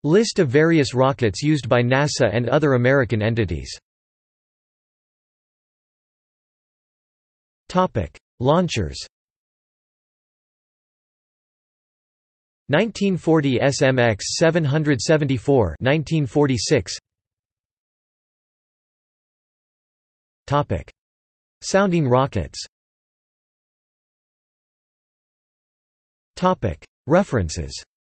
List of various rockets used by NASA and other American entities. Launchers. 1940 SMX 774 1946. Sounding rockets. References